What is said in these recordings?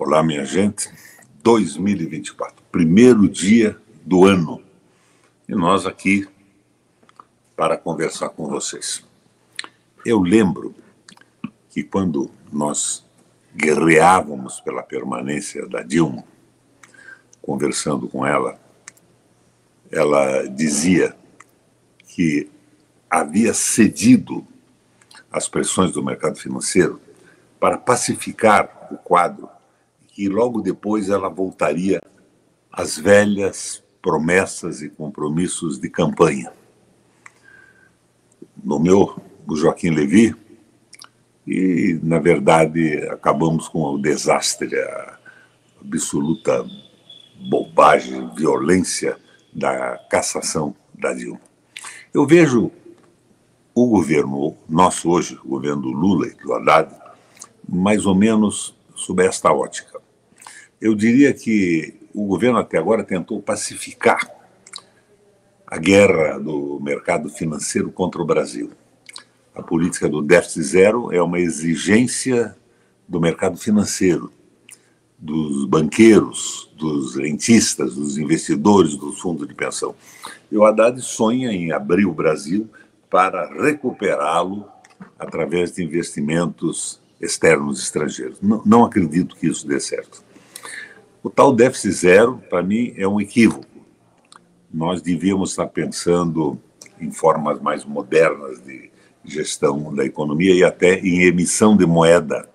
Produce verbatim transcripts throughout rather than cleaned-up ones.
Olá, minha gente. dois mil e vinte e quatro, primeiro dia do ano. E nós aqui para conversar com vocês. Eu lembro que quando nós guerreávamos pela permanência da Dilma, conversando com ela, ela dizia que havia cedido às pressões do mercado financeiro para pacificar o quadro, e logo depois ela voltaria às velhas promessas e compromissos de campanha. Nomeou o Joaquim Levy e, na verdade, acabamos com o desastre, a absoluta bobagem, violência da cassação da Dilma. Eu vejo o governo nosso hoje, o governo do Lula e do Haddad, mais ou menos sob esta ótica. Eu diria que o governo até agora tentou pacificar a guerra do mercado financeiro contra o Brasil. A política do déficit zero é uma exigência do mercado financeiro, dos banqueiros, dos rentistas, dos investidores, dos fundos de pensão. E o Haddad sonha em abrir o Brasil para recuperá-lo através de investimentos externos estrangeiros. Não, não acredito que isso dê certo. O tal déficit zero, para mim, é um equívoco. Nós devíamos estar pensando em formas mais modernas de gestão da economia e até em emissão de moeda,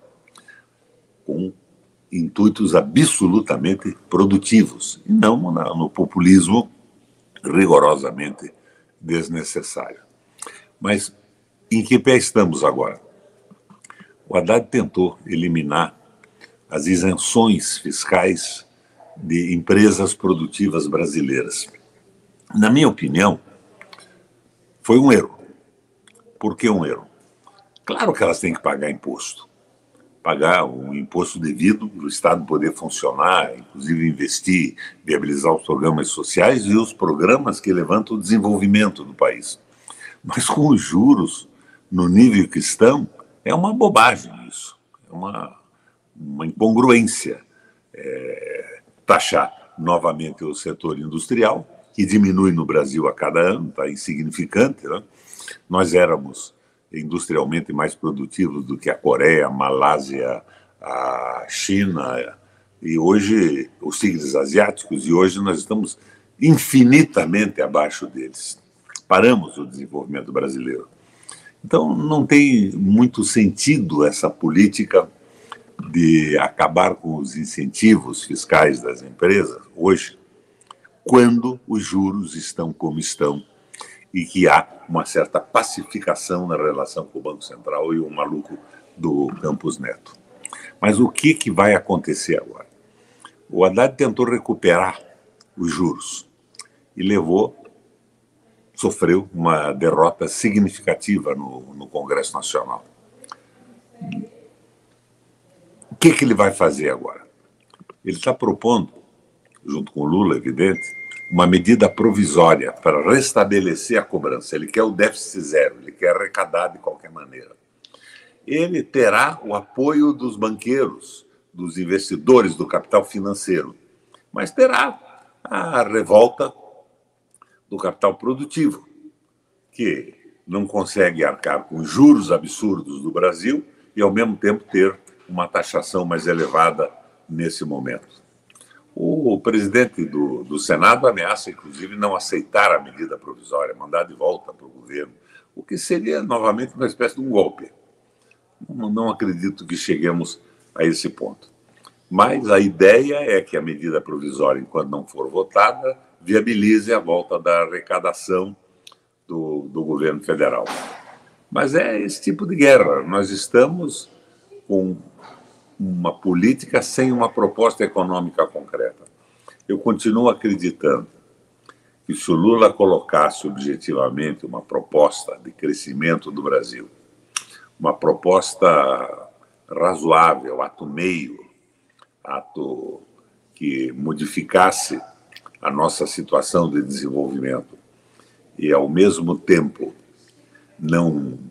com intuitos absolutamente produtivos, e não no populismo rigorosamente desnecessário. Mas em que pé estamos agora? O Haddad tentou eliminar as isenções fiscais de empresas produtivas brasileiras. Na minha opinião, foi um erro. Por que um erro? Claro que elas têm que pagar imposto. Pagar o imposto devido para o Estado poder funcionar, inclusive investir, viabilizar os programas sociais e os programas que levantam o desenvolvimento do país. Mas com os juros no nível que estão, é uma bobagem isso. É uma, uma incongruência é, taxar novamente o setor industrial, que diminui no Brasil a cada ano, está insignificante, né? Nós éramos industrialmente mais produtivos do que a Coreia, a Malásia, a China, e hoje os tigres asiáticos, e hoje nós estamos infinitamente abaixo deles. Paramos o desenvolvimento brasileiro. Então não tem muito sentido essa política de acabar com os incentivos fiscais das empresas hoje, quando os juros estão como estão e que há uma certa pacificação na relação com o Banco Central e o maluco do Campos Neto. Mas o que, que vai acontecer agora? O Haddad tentou recuperar os juros e levou, sofreu uma derrota significativa no, no Congresso Nacional. O que, que ele vai fazer agora? Ele está propondo, junto com o Lula, evidente, uma medida provisória para restabelecer a cobrança. Ele quer o déficit zero, ele quer arrecadar de qualquer maneira. Ele terá o apoio dos banqueiros, dos investidores, do capital financeiro, mas terá a revolta do capital produtivo, que não consegue arcar com juros absurdos do Brasil e, ao mesmo tempo, ter uma taxação mais elevada nesse momento. O presidente do, do Senado ameaça, inclusive, não aceitar a medida provisória, mandar de volta para o governo, o que seria, novamente, uma espécie de um golpe. Não, não acredito que cheguemos a esse ponto. Mas a ideia é que a medida provisória, enquanto não for votada, viabilize a volta da arrecadação do, do governo federal. Mas é esse tipo de guerra. Nós estamos com uma política sem uma proposta econômica concreta. Eu continuo acreditando que se o Lula colocasse objetivamente uma proposta de crescimento do Brasil, uma proposta razoável, ato meio, ato que modificasse a nossa situação de desenvolvimento e, ao mesmo tempo, não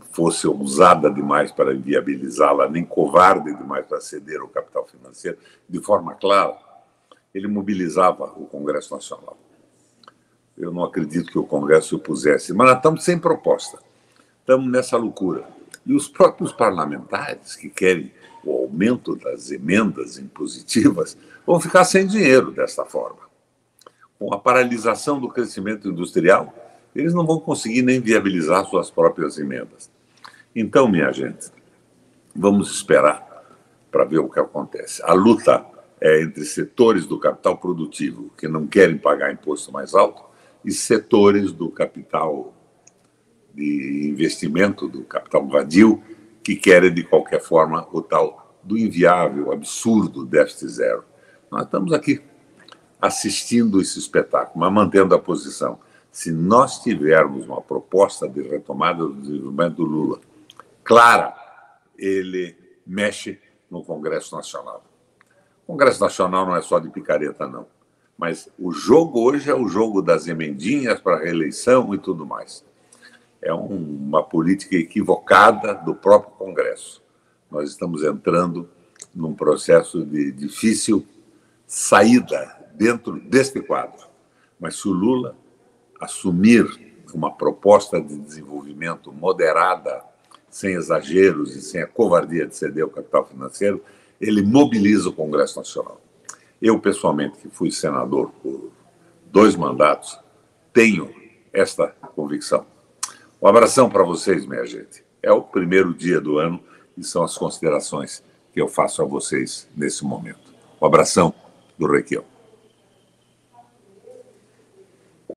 fosse ousada demais para inviabilizá-la, nem covarde demais para ceder ao capital financeiro, de forma clara, ele mobilizava o Congresso Nacional. Eu não acredito que o Congresso se opusesse, mas nós estamos sem proposta, estamos nessa loucura. E os próprios parlamentares que querem o aumento das emendas impositivas vão ficar sem dinheiro desta forma. Com a paralisação do crescimento industrial, eles não vão conseguir nem viabilizar suas próprias emendas. Então, minha gente, vamos esperar para ver o que acontece. A luta é entre setores do capital produtivo que não querem pagar imposto mais alto e setores do capital de investimento, do capital vadio, que querem, de qualquer forma, o tal do inviável, absurdo déficit zero. Nós estamos aqui assistindo esse espetáculo, mas mantendo a posição. Se nós tivermos uma proposta de retomada do desenvolvimento do Lula clara, ele mexe no Congresso Nacional. O Congresso Nacional não é só de picareta, não. Mas o jogo hoje é o jogo das emendinhas para a reeleição e tudo mais. É um, uma política equivocada do próprio Congresso. Nós estamos entrando num processo de difícil saída dentro deste quadro. Mas se o Lula assumir uma proposta de desenvolvimento moderada, sem exageros e sem a covardia de ceder ao capital financeiro, ele mobiliza o Congresso Nacional. Eu, pessoalmente, que fui senador por dois mandatos, tenho esta convicção. Um abração para vocês, minha gente. É o primeiro dia do ano e são as considerações que eu faço a vocês nesse momento. Um abração do Requião.